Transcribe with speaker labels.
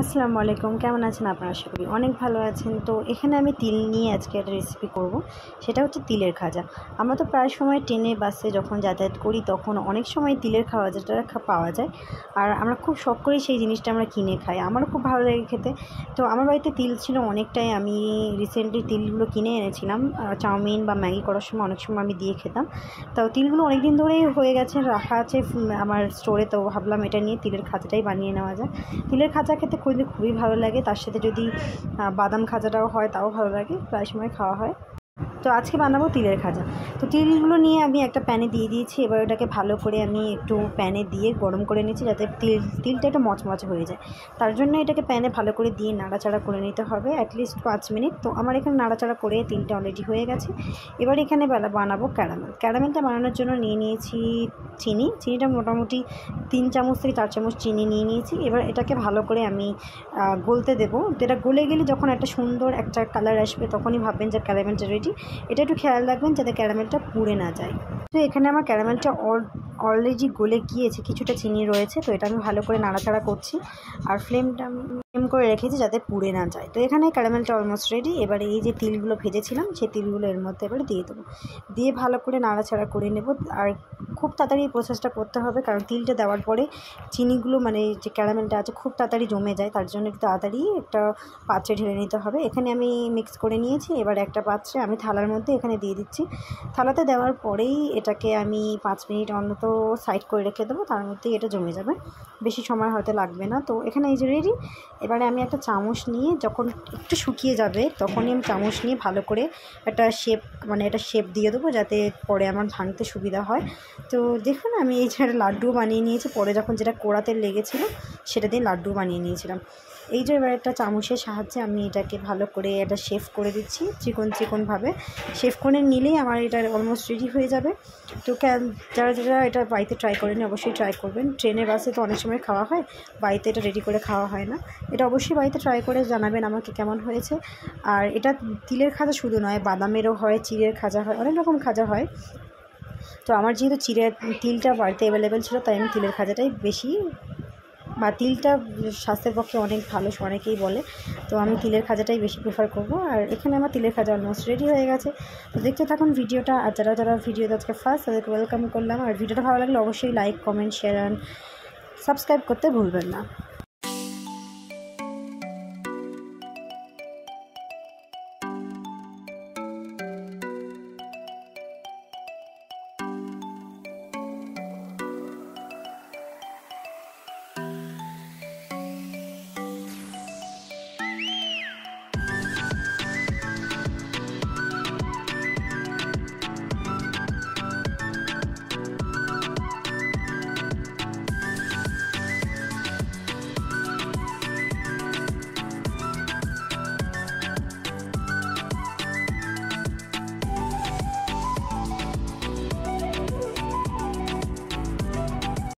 Speaker 1: আসসালামু আলাইকুম, কেমন আছেন আপনারা? আশা করি অনেক ভালো আছেন। তো এখানে আমি তিল নিয়ে আজকে একটা রেসিপি করব, সেটা হচ্ছে তিলের খাজা। আমরা তো প্রায় সময় ট্রেনে বাসে যখন যাতায়াত করি তখন অনেক সময় তিলের খাজাটা পাওয়া যায়, আর আমরা খুব শখ করেই সেই জিনিসটা আমরা কিনে খাই। আমারও খুব ভালো লাগে খেতে। তো আমার বাড়িতে তিল ছিল অনেকটাই, আমি রিসেন্টলি তিলগুলো কিনে এনেছিলাম। চাউমিন বা ম্যাগি করার সময় অনেক সময় আমি দিয়ে খেতাম। তো তিলগুলো অনেক দিন ধরেই হয়ে গেছে, রাখা আছে আমার স্টোরে। তো ভাবলাম এটা নিয়ে তিলের খাজাটাই বানিয়ে নেওয়া যায়। তিলের খাজা খেতে খুবই ভালো লাগে, তার সাথে যদি বাদাম খাজাটাও হয় তাও ভালো লাগে, প্রায় সময় খাওয়া হয়। তো আজকে বানাবো তিলের খাজা। তো তিলগুলো নিয়ে আমি একটা প্যানে দিয়ে দিয়েছি। এবার ওটাকে ভালো করে আমি একটু প্যানে দিয়ে গরম করে নিচ্ছি, যাতে তিলটা একটু মচমচে হয়ে যায়। তার জন্য এটাকে প্যানে ভালো করে দিয়ে নাড়াচাড়া করে নিতে হবে অ্যাটলিস্ট 5 মিনিট। তো আমার এখানে নাড়াচাড়া করে তিলটা অলরেডি হয়ে গেছে। এবার এখানে বানাবো ক্যারামেলটা বানানোর জন্য নিয়ে নিয়েছি চিনিটা মোটামুটি 3 চামচ থেকে 4 চামচ চিনি নিয়ে নিয়েছি। এবার এটাকে ভালো করে আমি গলতে দেবো। এটা গলে গেলে যখন একটা সুন্দর একটা কালার আসবে তখনই ভাববেন যে ক্যারামেলটা রেডি। এটা একটু খেয়াল রাখবেন যাতে ক্যারামেলটা পুড়ে না যায়। তো এখানে আমার ক্যারামেলটা অলরেডি গলে গিয়েছে, কিছুটা চিনি রয়েছে। তো এটা আমি ভালো করে নাড়াচাড়া করছি, আর ফ্লেমটা করে রেখেছি যাতে পুড়ে না যায়। তো এখানে ক্যারামেলটা অলমোস্ট রেডি। এবারে এই যে তিলগুলো ভেজেছিলাম সেই তিলগুলো এর মধ্যে এবারে দিয়ে দেবো, দিয়ে ভালো করে নাড়াচাড়া করে নেব। আর খুব তাড়াতাড়ি এই প্রসেসটা করতে হবে, কারণ তিলটা দেওয়ার পরে চিনিগুলো মানে যে ক্যারামেলটা আছে খুব তাড়াতাড়ি জমে যায়। তার জন্য একটু তাড়াতাড়ি একটা পাত্রে ঢেলে নিতে হবে। এখানে আমি মিক্স করে নিয়েছি। এবার একটা পাত্রে আমি থালার মধ্যে এখানে দিয়ে দিচ্ছি। থালাতে দেওয়ার পরেই এটাকে আমি 5 মিনিট অন্তত সাইড করে রেখে দেবো, তার মধ্যেই এটা জমে যাবে, বেশি সময় হয়তো লাগবে না। তো এখানে এই যে রেডি। এবারে আমি একটা চামচ নিয়ে যখন একটু শুকিয়ে যাবে তখনই আমি চামচ নিয়ে ভালো করে একটা শেপ দিয়ে দেবো, যাতে পরে আমার ভাঙতে সুবিধা হয়। তো দেখুন আমি এই যে লাড্ডু বানিয়ে নিয়েছি। পরে যখন যেটা কোড়াতে লেগেছিলো সেটা দিয়ে লাড্ডু বানিয়ে নিয়েছিলাম। এই যে এবার একটা চামচের সাহায্যে আমি এটাকে ভালো করে একটা শেপ করে দিচ্ছি, চিকনভাবে শেপ করে নিলেই আমার এটা অলমোস্ট রেডি হয়ে যাবে। তো যারা এটা বাড়িতে ট্রাই করেনি অবশ্যই ট্রাই করবেন। ট্রেনে বাসে তো অনেক সময় খাওয়া হয়, বাড়িতে এটা রেডি করে খাওয়া হয় না। এটা অবশ্যই বাড়িতে ট্রাই করে জানাবেন আমাকে কেমন হয়েছে। আর এটা তিলের খাজা শুধু নয়, বাদামেরও হয়, চিড়ের খাজা হয়, অনেক রকম খাজা হয়। তো আমার যেহেতু তিলটা বাড়িতে অ্যাভেলেবেল ছিল, তাই আমি তিলের খাজাটাই বেশি, বা তিলটা স্বাস্থ্যের পক্ষে অনেক ভালো অনেকেই বলে। তো আমি তিলের খাজাটাই বেশি প্রেফার করব। আর এখানে আমার তিলের খাজা অলমোস্ট রেডি হয়ে গেছে। তো দেখতে থাকুন ভিডিওটা। আর যারা ভিডিওতে আজকে ফার্স্ট তাদেরকে ওয়েলকাম করলাম। আর ভিডিওটা ভালো লাগলে অবশ্যই like, comment, share and subscribe করতে ভুলবেন না।